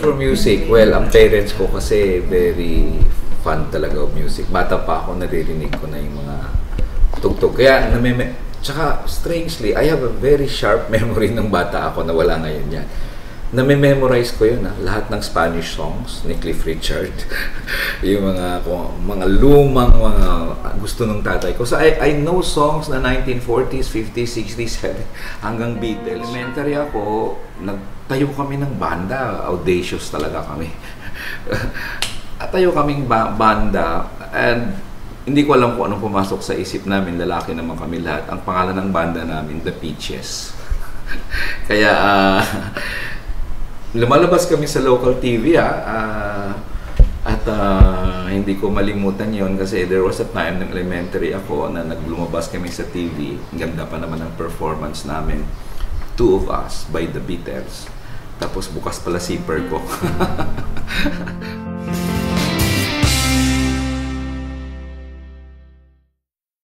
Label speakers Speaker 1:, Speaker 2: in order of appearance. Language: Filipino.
Speaker 1: for music, well, ang parents ko kasi very fan talaga of music. Bata pa ako, naririnig ko na yung mga tugtog. Kaya, tsaka strangely, I have a very sharp memory ng bata ako na wala ngayon yan. Nami-memorize ko yun, lahat ng Spanish songs ni Cliff Richard. Yung mga lumang mga gusto ng tatay ko. So I know songs na 1940s, 50s, 60s, 70s, hanggang Beatles. Elementary ako, nagtayo kami ng banda. Audacious talaga kami. Tayo kaming banda, and hindi ko alam kung anong pumasok sa isip namin, lalaki naman kami lahat. Ang pangalan ng banda namin, The Peaches. Kaya, lumalabas kami sa local TV at hindi ko malimutan yon kasi there was a time ng elementary ako na naglumabas kami sa TV. Ganda pa naman ang performance namin. Two of Us by The Beatles. Tapos bukas pala zipper ko.